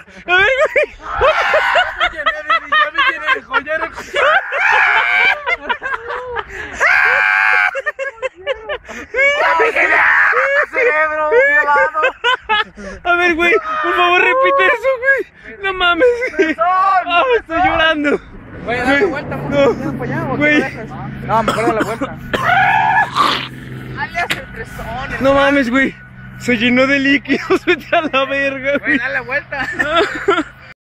A ver, güey. Ya me llené de joyero. Cerebro violado. A ver, güey, por favor repite eso, güey. No mames, güey. Ah, estoy llorando. Güey, dale vuelta, No, güey. No, mejor dale la vuelta. Alias el tresón. No mames, güey. Se llenó de líquidos, vete a la verga, Güey, güey. dale la vuelta.